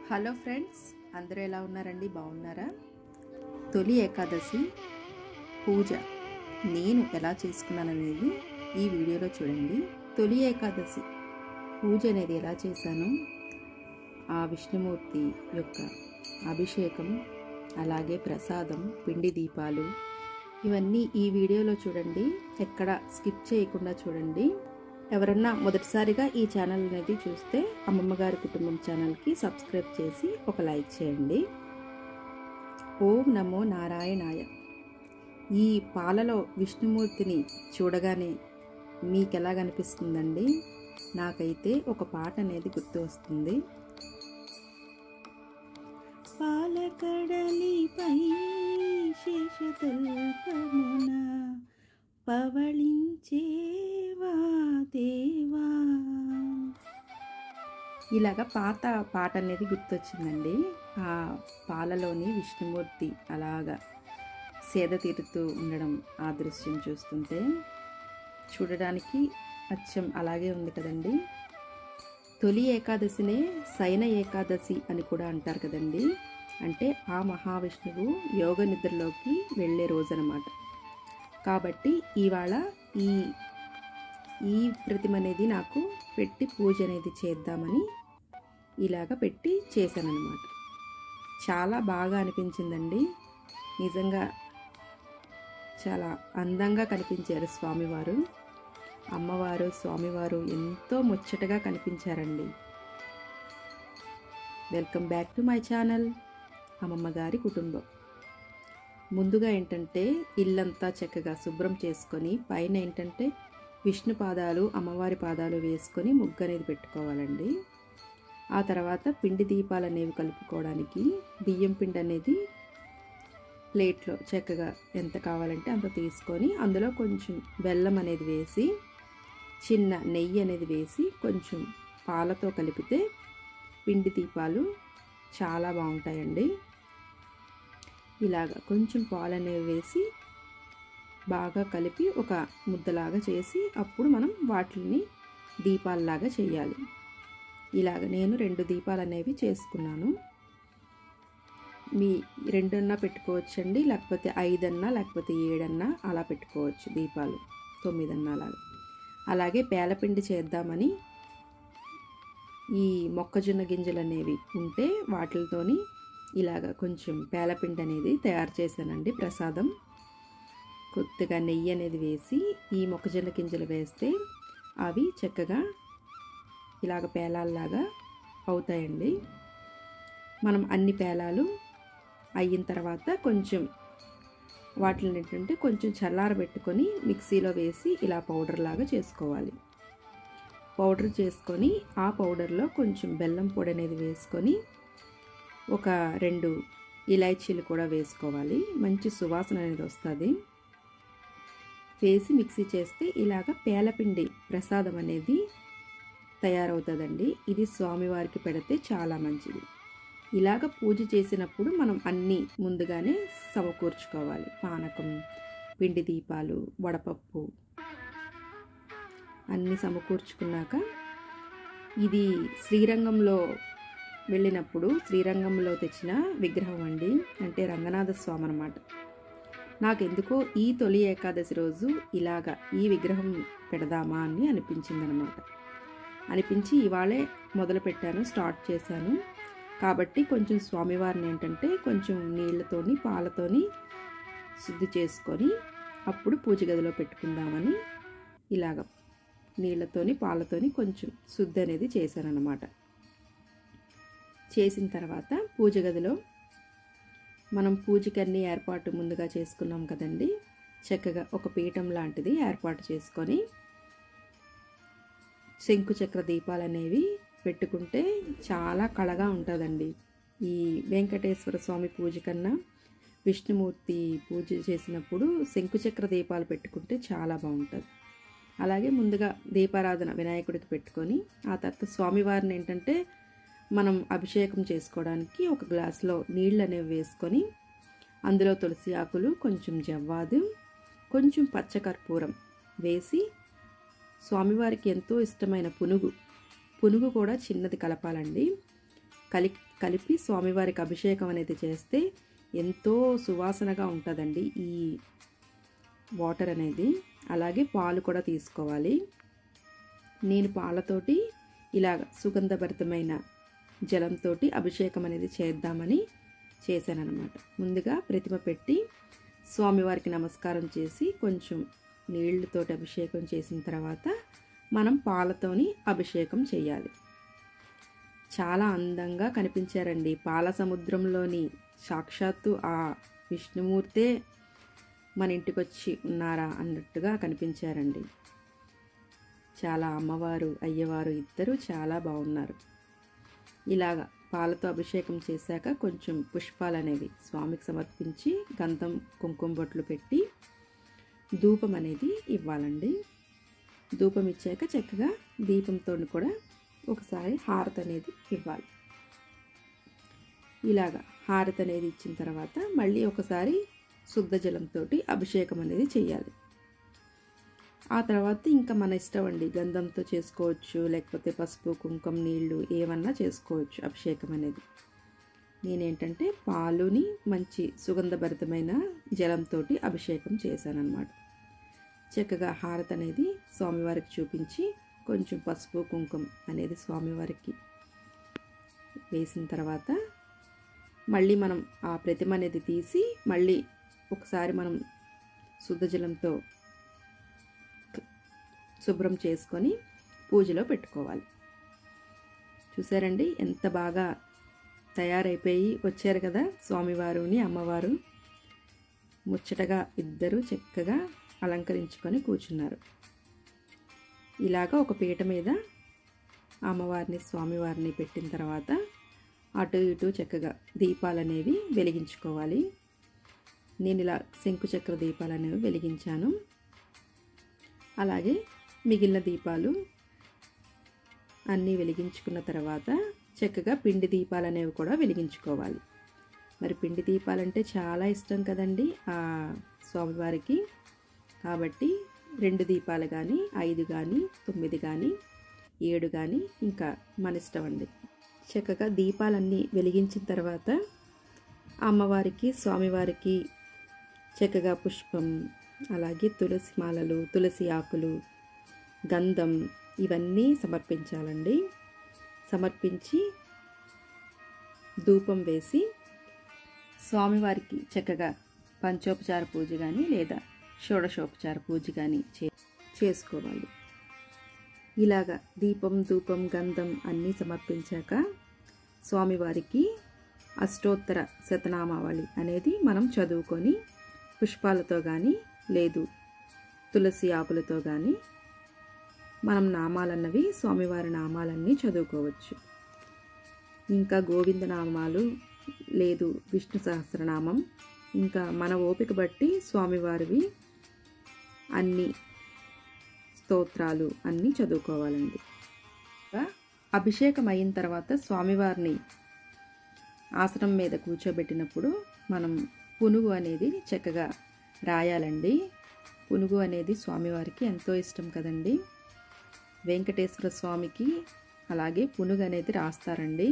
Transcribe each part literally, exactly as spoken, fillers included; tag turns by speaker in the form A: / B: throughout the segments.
A: Hello friends, అందరూ ఎలా ఉన్నారండి? బాగున్నారా? తొలి ఏకాదశి పూజ నేను ఎలా చేసుకున్నాననేది ఈ వీడియోలో చూడండి. తొలి ఏకాదశి పూజ అనేది ఎలా చేశాను, ఆ విష్ణుమూర్తి యొక్క అభిషేకం, అలాగే ప్రసాదం, పిండి దీపాలు, ఇవన్నీ ఈ వీడియోలో చూడండి. ఎక్కడ స్కిప్ చేయకుండా చూడండి. ఎవరన్నా మొదటిసారిగా ఈ ఛానల్ అనేది చూస్తే అమ్మమ్మ గారి కుటుంబం ఛానల్కి సబ్స్క్రైబ్ చేసి ఒక లైక్ చేయండి. ఓం నమో నారాయణాయ. ఈ పాలలో విష్ణుమూర్తిని చూడగానే మీకు ఎలా కనిపిస్తుందండి? నాకైతే ఒక పాట అనేది గుర్తు వస్తుంది. పాలకడలిపై శేషతల్పమున పవళించేవా దేవా. ఇలాగ పాత పాట అనేది గుర్తొచ్చిందండి. ఆ పాలలోని విష్ణుమూర్తి అలాగా సేద తీరుతూ ఉండడం, ఆ దృశ్యం చూస్తుంటే చూడడానికి అచ్చం అలాగే ఉంది కదండి. తొలి ఏకాదశినే శయన ఏకాదశి అని కూడా అంటారు కదండి. అంటే ఆ మహావిష్ణువు యోగ నిద్రలోకి వెళ్ళే రోజు అన్నమాట. కాబట్టి ఇవాళ ఈ ఈ ప్రతిమ అనేది నాకు పెట్టి పూజ అనేది చేద్దామని ఇలాగ పెట్టి చేశానన్నమాట. చాలా బాగా అనిపించిందండి. నిజంగా చాలా అందంగా కనిపించారు స్వామివారు. అమ్మవారు, స్వామివారు ఎంతో ముచ్చటగా కనిపించారండి. Welcome back to my channel అమ్మమ్మ గారి కుటుంబం. ముందుగా ఏంటంటే ఇల్లంతా చక్కగా శుభ్రం చేసుకొని పైన ఏంటంటే విష్ణు పాదాలు, అమ్మవారి పాదాలు వేసుకొని ముగ్గు అనేది పెట్టుకోవాలండి. ఆ తర్వాత పిండి దీపాలు అనేవి కలుపుకోవడానికి బియ్యం పిండి అనేది ప్లేట్లో చక్కగా ఎంత కావాలంటే అంత తీసుకొని అందులో కొంచెం బెల్లం అనేది వేసి, చిన్న నెయ్యి అనేది వేసి, కొంచెం పాలతో కలిపితే పిండి దీపాలు చాలా బాగుంటాయండి. ఇలాగ కొంచెం పాలు అనేవి వేసి బాగా కలిపి ఒక ముద్దలాగా చేసి అప్పుడు మనం వాటిని దీపాలలాగా చేయాలి. ఇలాగ నేను రెండు దీపాలు అనేవి చేసుకున్నాను. మీ రెండన్నా పెట్టుకోవచ్చండి, లేకపోతే ఐదన్నా లేకపోతే ఏడన్నా అలా పెట్టుకోవచ్చు దీపాలు, తొమ్మిదన్నా అలాగా. అలాగే పేలపిండి చేద్దామని ఈ మొక్కజొన్న గింజలు అనేవి ఉంటే వాటితోని ఇలాగ కొంచెం పేలపిండి అనేది తయారు చేశానండి. ప్రసాదం కొద్దిగా నెయ్యి అనేది వేసి ఈ మొక్కజొన్న గింజలు వేస్తే అవి చక్కగా ఇలాగ పేలాల్లాగా అవుతాయండి. మనం అన్ని పేలాలు అయిన తర్వాత కొంచెం వాటిని ఏంటంటే కొంచెం చల్లారబెట్టుకొని మిక్సీలో వేసి ఇలా పౌడర్ లాగా చేసుకోవాలి. పౌడర్ చేసుకొని ఆ పౌడర్లో కొంచెం బెల్లం పొడి అనేది వేసుకొని ఒక రెండు ఇలాచీలు కూడా వేసుకోవాలి. మంచి సువాసన అనేది వస్తుంది. వేసి మిక్సీ చేస్తే ఇలాగ పేలపిండి ప్రసాదం అనేది తయారవుతుందండి. ఇది స్వామివారికి పెడితే చాలా మంచిది. ఇలాగ పూజ చేసినప్పుడు మనం అన్నీ ముందుగానే సమకూర్చుకోవాలి. పానకం, పిండి దీపాలు, వడపప్పు అన్నీ సమకూర్చుకున్నాక ఇది శ్రీరంగంలో వెళ్ళినప్పుడు శ్రీరంగంలో తెచ్చిన విగ్రహం అండి. అంటే రంగనాథ స్వామి అన్నమాట. నాకెందుకో ఈ తొలి ఏకాదశి రోజు ఇలాగా ఈ విగ్రహం పెడదామా అని అనిపించిందనమాట. అనిపించి ఇవాళే మొదలు పెట్టాను, స్టార్ట్ చేశాను. కాబట్టి కొంచెం స్వామివారిని ఏంటంటే కొంచెం నీళ్ళతోని పాలతోని శుద్ధి చేసుకొని అప్పుడు పూజ గదిలో పెట్టుకుందామని ఇలాగ నీళ్ళతోని పాలతోని కొంచెం శుద్ధి అనేది చేశానన్నమాట. చేసిన తర్వాత పూజ గదిలో మనం పూజకి అన్ని ఏర్పాటు ముందుగా చేసుకున్నాం కదండి. చక్కగా ఒక పీఠం లాంటిది ఏర్పాటు చేసుకొని శంకు చక్ర దీపాలు అనేవి పెట్టుకుంటే చాలా కళగా ఉంటుందండి. ఈ వెంకటేశ్వర స్వామి పూజ కన్నా విష్ణుమూర్తి పూజ చేసినప్పుడు శంకు చక్ర దీపాలు పెట్టుకుంటే చాలా బాగుంటుంది. అలాగే ముందుగా దీపారాధన వినాయకుడికి పెట్టుకొని ఆ తర్వాత స్వామివారిని ఏంటంటే మనం అభిషేకం చేసుకోవడానికి ఒక గ్లాసులో నీళ్ళు అనేవి వేసుకొని అందులో తులసి ఆకులు, కొంచెం జవ్వాదు, కొంచెం పచ్చకర్పూరం వేసి స్వామివారికి ఎంతో ఇష్టమైన పునుగు పునుగు కూడా చిన్నది కలపాలండి. కలి కలిపి స్వామివారికి అభిషేకం అనేది చేస్తే ఎంతో సువాసనగా ఉంటుందండి ఈ వాటర్ అనేది. అలాగే పాలు కూడా తీసుకోవాలి. నేను పాలతోటి ఇలాగ సుగంధభరితమైన జలంతో అభిషేకం అనేది చేద్దామని చేశానన్నమాట. ముందుగా ప్రతిమ పెట్టి స్వామివారికి నమస్కారం చేసి కొంచెం నీళ్ళతోటి అభిషేకం చేసిన తర్వాత మనం పాలతోని అభిషేకం చేయాలి. చాలా అందంగా కనిపించారండి. పాల సముద్రంలోని సాక్షాత్తు ఆ విష్ణుమూర్తే మన ఇంటికి వచ్చి ఉన్నారా అన్నట్టుగా కనిపించారండి. చాలా అమ్మవారు అయ్యవారు ఇద్దరు చాలా బాగున్నారు. ఇలాగ పాలతో అభిషేకం చేశాక కొంచెం పుష్పాలు అనేవి స్వామికి సమర్పించి గంధం కుంకుమ బొట్లు పెట్టి ధూపం అనేది ఇవ్వాలండి. ధూపం ఇచ్చాక చక్కగా దీపంతో కూడా ఒకసారి హారతి అనేది ఇవ్వాలి. ఇలాగ హారతి అనేది ఇచ్చిన తర్వాత మళ్ళీ ఒకసారి శుద్ధ జలంతో అభిషేకం అనేది చేయాలి. ఆ తర్వాత ఇంకా మన ఇష్టం అండి, గంధంతో చేసుకోవచ్చు, లేకపోతే పసుపు కుంకుమ నీళ్ళు ఏమన్నా చేసుకోవచ్చు అభిషేకం అనేది. నేనేంటంటే పాలుని మంచి సుగంధభరితమైన జలంతో అభిషేకం చేశానన్నమాట. చక్కగా హారతి అనేది స్వామివారికి చూపించి కొంచెం పసుపు కుంకుమ అనేది స్వామివారికి వేసిన తర్వాత మళ్ళీ మనం ఆ ప్రతిమ అనేది తీసి మళ్ళీ ఒకసారి మనం శుద్ధ జలంతో శుభ్రం చేసుకొని పూజలో పెట్టుకోవాలి. చూసారండి ఎంత బాగా తయారైపోయి వచ్చారు కదా స్వామివారుని అమ్మవారు. ముచ్చటగా ఇద్దరు చక్కగా అలంకరించుకొని కూర్చున్నారు. ఇలాగా ఒక పీట మీద అమ్మవారిని స్వామివారిని పెట్టిన తర్వాత అటు ఇటు చక్కగా దీపాలు అనేవి వెలిగించుకోవాలి. నేను ఇలా శంకు చక్ర దీపాలు అనేవి వెలిగించాను. అలాగే మిగిలిన దీపాలు అన్నీ వెలిగించుకున్న తర్వాత చక్కగా పిండి దీపాలు అనేవి కూడా వెలిగించుకోవాలి. మరి పిండి దీపాలంటే చాలా ఇష్టం కదండి ఆ స్వామివారికి. కాబట్టి రెండు దీపాలు కానీ ఐదు కానీ తొమ్మిది కానీ ఏడు కానీ ఇంకా మన ఇష్టం అండి. చక్కగా దీపాలన్నీ వెలిగించిన తర్వాత అమ్మవారికి స్వామివారికి చక్కగా పుష్పం, అలాగే తులసి మాలలు, తులసి ఆకులు, గంధం ఇవన్నీ సమర్పించాలండి. సమర్పించి ధూపం వేసి స్వామివారికి చక్కగా పంచోపచార పూజ కానీ లేదా షోడశోపచార పూజ కానీ చే చేసుకోవాలి. ఇలాగా దీపం ధూపం గంధం అన్నీ సమర్పించాక స్వామివారికి అష్టోత్తర శతనామావళి అనేది మనం చదువుకొని పుష్పాలతో కానీ లేదు తులసి ఆకులతో కానీ మనం నామాలన్నవి స్వామివారి నామాలన్నీ చదువుకోవచ్చు. ఇంకా గోవింద నామాలు లేదు విష్ణు సహస్రనామం ఇంకా మన ఓపిక బట్టి స్వామివారివి అన్ని స్తోత్రాలు అన్నీ చదువుకోవాలండి. అభిషేకం అయిన తర్వాత స్వామివారిని ఆసనం మీద కూర్చోబెట్టినప్పుడు మనం పునుగు అనేది చక్కగా రాయాలండి. పునుగు అనేది స్వామివారికి ఎంతో ఇష్టం కదండి. వెంకటేశ్వర స్వామికి అలాగే పునుగు అనేది రాస్తారండి.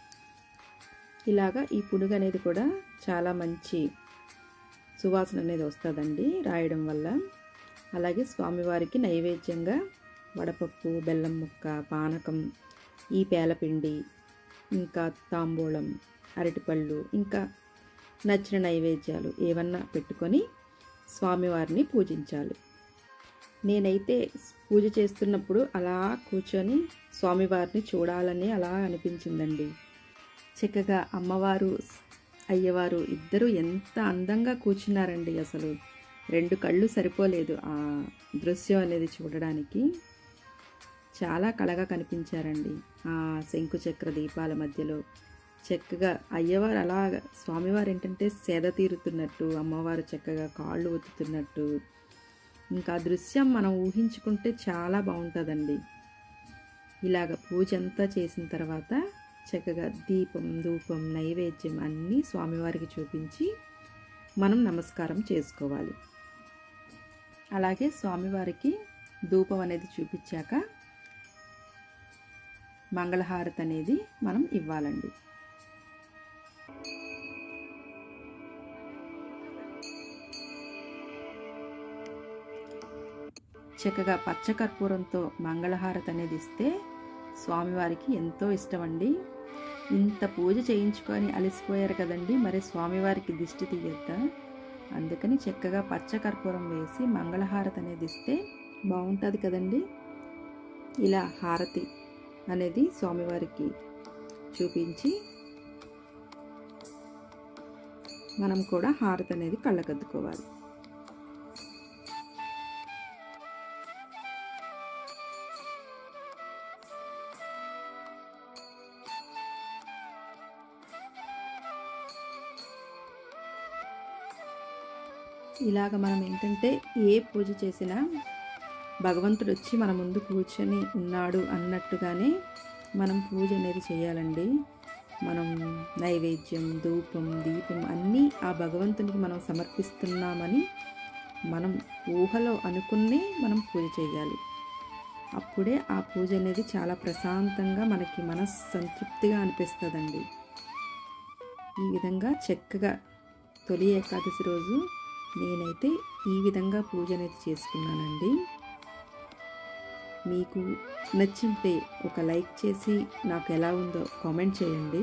A: ఇలాగా ఈ పునుగు అనేది కూడా చాలా మంచి సువాసన అనేది వస్తుందండి రాయడం వల్ల. అలాగే స్వామివారికి నైవేద్యంగా వడపప్పు, బెల్లం ముక్క, పానకం, ఈ పేలపిండి, ఇంకా తాంబూలం, అరటిపళ్ళు, ఇంకా నచ్చిన నైవేద్యాలు ఏమన్నా పెట్టుకొని స్వామివారిని పూజించాలి. నేనైతే పూజ చేస్తున్నప్పుడు అలా కూర్చొని స్వామివారిని చూడాలని అలా అనిపించిందండి. చక్కగా అమ్మవారు అయ్యవారు ఇద్దరు ఎంత అందంగా కూర్చున్నారండి. అసలు రెండు కళ్ళు సరిపోలేదు ఆ దృశ్యం అనేది చూడడానికి. చాలా కళగా కనిపించారండి ఆ శంకుచక్ర దీపాల మధ్యలో. చక్కగా అయ్యవారు అలా స్వామివారు ఏంటంటే సేద తీరుతున్నట్టు, అమ్మవారు చక్కగా కాళ్ళు ఒత్తుతున్నట్టు, ఇంకా దృశ్యం మనం ఊహించుకుంటే చాలా బాగుంటుందండి. ఇలాగ పూజ అంతా చేసిన తర్వాత చక్కగా దీపం ధూపం నైవేద్యం అన్నీ స్వామివారికి చూపించి మనం నమస్కారం చేసుకోవాలి. అలాగే స్వామివారికి ధూపం అనేది చూపించాక మంగళహారతి అనేది మనం ఇవ్వాలండి. చక్కగా పచ్చకర్పూరంతో మంగళహారతి అనేది ఇస్తే స్వామివారికి ఎంతో ఇష్టమండి. ఇంత పూజ చేయించుకొని అలసిపోయారు కదండి, మరి స్వామివారికి దిష్టి తీయొద్దా? అందుకని చక్కగా పచ్చకర్పూరం వేసి మంగళహారతి అనేది ఇస్తే బాగుంటుంది కదండి. ఇలా హారతి అనేది స్వామివారికి చూపించి మనం కూడా హారతి అనేది కళ్ళకద్దుకోవాలి. ఇలాగ మనం ఏంటంటే ఏ పూజ చేసినా భగవంతుడు వచ్చి మన ముందు కూర్చొని ఉన్నాడు అన్నట్టుగానే మనం పూజ అనేది చేయాలండి. మనం నైవేద్యం, ధూపం, దీపం అన్నీ ఆ భగవంతునికి మనం సమర్పిస్తున్నామని మనం ఊహలో అనుకునే మనం పూజ చేయాలి. అప్పుడే ఆ పూజ అనేది చాలా ప్రశాంతంగా మనకి మనసు సంతృప్తిగా అనిపిస్తుందండి. ఈ విధంగా చక్కగా తొలి ఏకాదశి రోజు నేనైతే ఈ విధంగా పూజ అనేది చేసుకున్నానండి. మీకు నచ్చింటే ఒక లైక్ చేసి నాకు ఎలా ఉందో కామెంట్ చేయండి.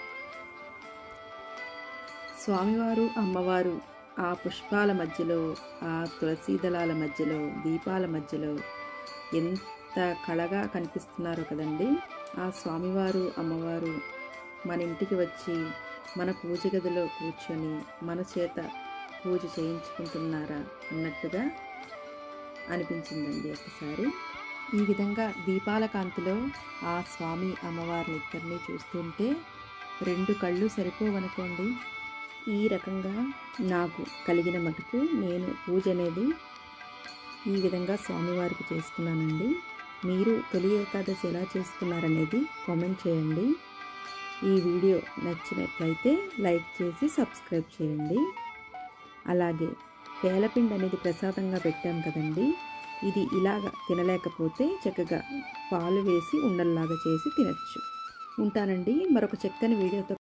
A: స్వామివారు అమ్మవారు ఆ పుష్పాల మధ్యలో, ఆ తులసి దళాల మధ్యలో, దీపాల మధ్యలో ఎంత కళగా కనిపిస్తున్నారో కదండి. ఆ స్వామివారు అమ్మవారు మన ఇంటికి వచ్చి మన పూజ గదిలో కూర్చొని మన చేత పూజ చేయించుకుంటున్నారా అన్నట్టుగా అనిపించిందండి ఒకసారి. ఈ విధంగా దీపాల కాంతిలో ఆ స్వామి అమ్మవారిని ఇద్దరిని చూస్తుంటే రెండు కళ్ళు సరిపోవనుకోండి. ఈ రకంగా నాకు కలిగిన మటుకు నేను పూజ అనేది ఈ విధంగా స్వామివారికి చేసుకున్నానండి. మీరు తొలి ఏకాదశి ఎలా చేసుకున్నారనేది కామెంట్ చేయండి. ఈ వీడియో నచ్చినట్లయితే లైక్ చేసి సబ్స్క్రైబ్ చేయండి. అలాగే పేలపిండి అనేది ప్రసాదంగా పెట్టాం కదండి, ఇది ఇలాగ తినలేకపోతే చక్కగా పాలు వేసి ఉండల్లాగా చేసి తినచ్చు. ఉంటానండి. మరొక చక్కని వీడియోతో